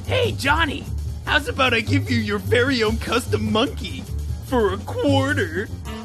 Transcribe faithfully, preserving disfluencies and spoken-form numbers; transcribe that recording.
Hey, Johnny, how's about I give you your very own custom monkey for a quarter?